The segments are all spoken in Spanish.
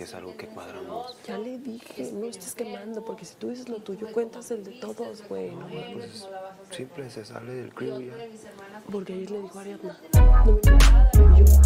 que es algo que cuadramos. Ya le dije, no estés quemando, porque si tú dices lo tuyo, cuentas el de todos, güey. No mames. Pues siempre se sale del crew ya. Porque ayer le dijo a Ariadna. No me y yo.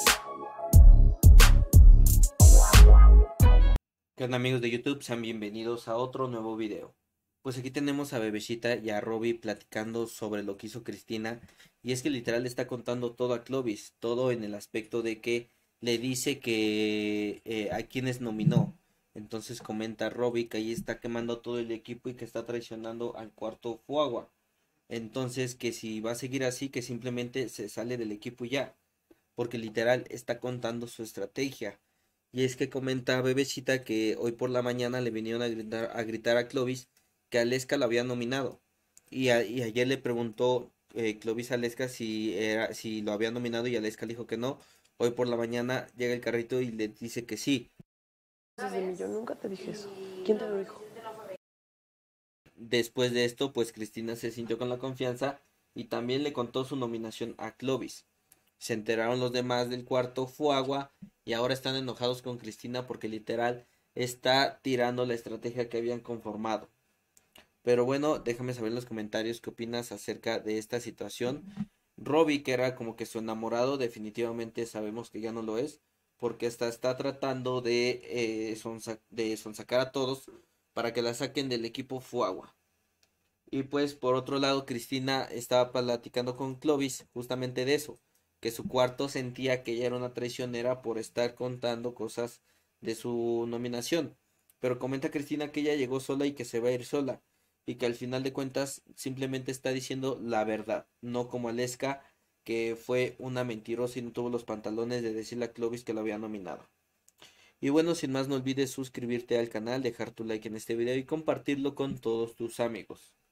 ¿Qué onda, amigos de YouTube? Sean bienvenidos a otro nuevo video. Pues aquí tenemos a Bebecita y a Robbie platicando sobre lo que hizo Cristina. Y es que literal está contando todo a Clovis. Todo en el aspecto de que le dice que a quienes nominó. Entonces comenta Robbie que ahí está quemando todo el equipo y que está traicionando al cuarto Fuagua. Entonces que si va a seguir así, que simplemente se sale del equipo y ya. Porque literal está contando su estrategia. Y es que comenta Bebecita que hoy por la mañana le vinieron a gritar a Clovis que Aleska lo había nominado. Y ayer le preguntó Clovis a Aleska si lo había nominado y Aleska le dijo que no. Hoy por la mañana llega el carrito y le dice que sí. Yo nunca te dije eso. ¿Quién te lo dijo? Después de esto, pues Cristina se sintió con la confianza y también le contó su nominación a Clovis. Se enteraron los demás del cuarto Fuagua y ahora están enojados con Cristina porque literal está tirando la estrategia que habían conformado. Pero bueno, déjame saber en los comentarios qué opinas acerca de esta situación. Robbie, que era como que su enamorado, definitivamente sabemos que ya no lo es, porque hasta está tratando de sonsacar a todos para que la saquen del equipo Fuagua. Y pues por otro lado, Cristina estaba platicando con Clovis justamente de eso, que su cuarto sentía que ella era una traicionera por estar contando cosas de su nominación. Pero comenta Cristina que ella llegó sola y que se va a ir sola, y que al final de cuentas simplemente está diciendo la verdad, no como Aleska, que fue una mentirosa y no tuvo los pantalones de decirle a Clovis que lo había nominado. Y bueno, sin más, no olvides suscribirte al canal, dejar tu like en este video y compartirlo con todos tus amigos.